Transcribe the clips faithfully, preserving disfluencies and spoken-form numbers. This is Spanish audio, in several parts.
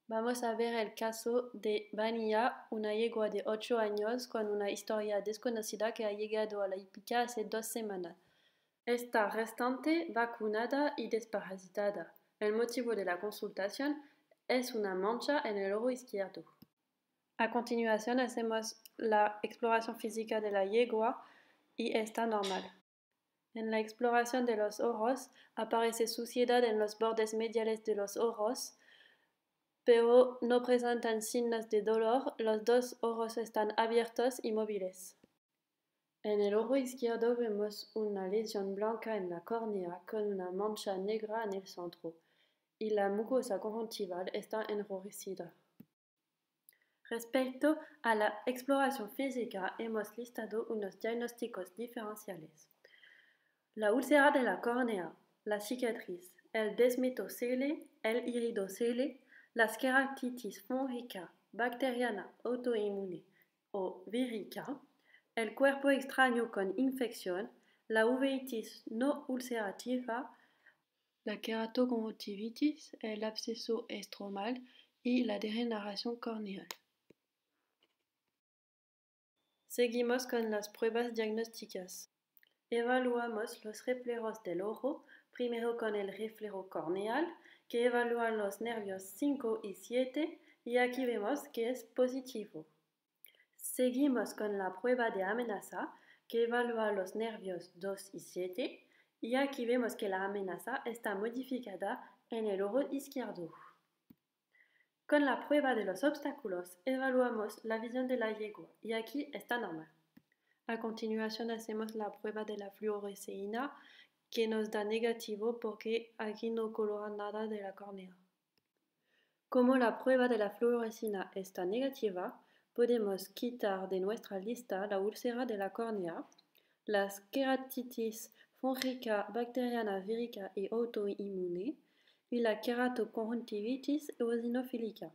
Vamos a ver el caso de Vanilla, una yegua de ocho años con una historia desconocida que ha llegado a la hípica hace dos semanas. Está restante, vacunada y desparasitada. El motivo de la consultación es una mancha en el ojo izquierdo. A continuación hacemos la exploración física de la yegua y está normal. En la exploración de los ojos aparece suciedad en los bordes mediales de los ojos, pero no presentan signos de dolor. Los dos ojos están abiertos y móviles. En el ojo izquierdo vemos una lesión blanca en la córnea con una mancha negra en el centro, y la mucosa conjuntival está enrojecida. Respecto a la exploración física, hemos listado unos diagnósticos diferenciales. La úlcera de la córnea, la cicatriz, el desmetocele, el iridocele, la queratitis fúngica, bacteriana, autoinmune o vírica, el cuerpo extraño con infección, la uveitis no ulcerativa, la queratoconjuntivitis, el absceso estromal y la degeneración corneal. Seguimos con las pruebas diagnósticas. Evaluamos los reflejos del ojo, primero con el reflejo corneal, que evalúa los nervios cinco y siete, y aquí vemos que es positivo. Seguimos con la prueba de amenaza, que evalúa los nervios dos y siete, y aquí vemos que la amenaza está modificada en el ojo izquierdo. Con la prueba de los obstáculos, evaluamos la visión de la yegua, y aquí está normal. A continuación hacemos la prueba de la fluoresceína, que nos da negativo porque aquí no colora nada de la córnea. Como la prueba de la fluoresceína está negativa, podemos quitar de nuestra lista la úlcera de la córnea, las queratitis fúngica, bacteriana, vírica y autoinmune, y la queratoconjuntivitis eosinofílica.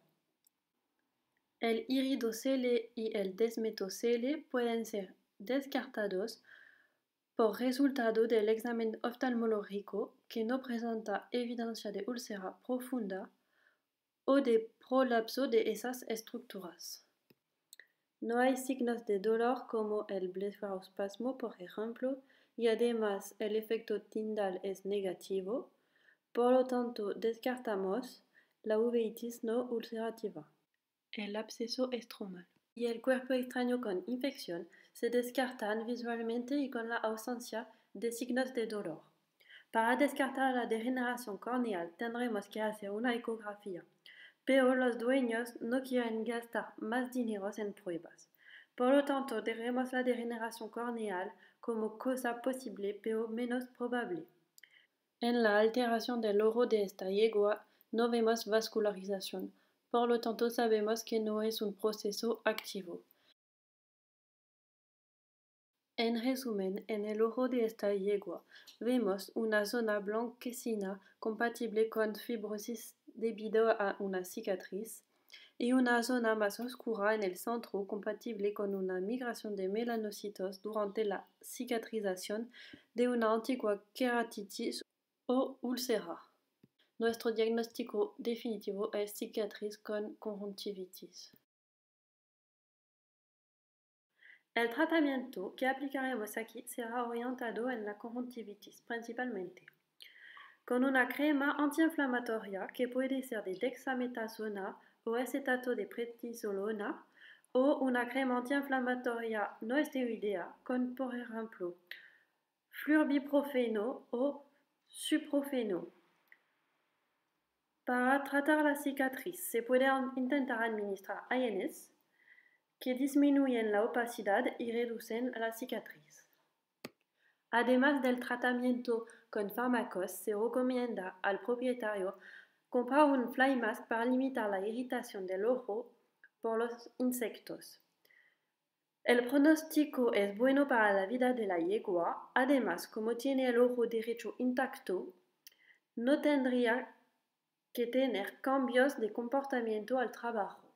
El iridocele y el desmetocele pueden ser descartados por resultado del examen oftalmológico que no presenta evidencia de úlcera profunda o de prolapso de esas estructuras. No hay signos de dolor como el blefarospasmo, por ejemplo, y además el efecto tindal es negativo, por lo tanto descartamos la uveitis no ulcerativa. El absceso estromal y el cuerpo extraño con infección se descartan visualmente y con la ausencia de signos de dolor. Para descartar la degeneración corneal tendremos que hacer una ecografía, pero los dueños no quieren gastar más dinero en pruebas. Por lo tanto, dejemos la degeneración corneal como cosa posible pero menos probable. En la alteración del ojo de esta yegua no vemos vascularización, por lo tanto sabemos que no es un proceso activo. En resumen, en el ojo de esta yegua vemos una zona blanquecina compatible con fibrosis debido a una cicatriz y una zona más oscura en el centro compatible con una migración de melanocitos durante la cicatrización de una antigua queratitis o úlcera. Nuestro diagnóstico definitivo es cicatriz con conjuntivitis. El tratamiento que aplicaremos aquí será orientado en la conjuntivitis principalmente, con una crema antiinflamatoria que puede ser de dexametasona o acetato de prednisolona, o una crema antiinflamatoria no esteroidea con, por ejemplo, fluorbiprofeno o suprofeno. Para tratar la cicatriz se puede intentar administrar I N S que disminuyen la opacidad y reducen la cicatriz. Además del tratamiento con fármacos, se recomienda al propietario comprar un fly mask para limitar la irritación del ojo por los insectos. El pronóstico es bueno para la vida de la yegua. Además, como tiene el ojo derecho intacto, no tendría que tener cambios de comportamiento al trabajo.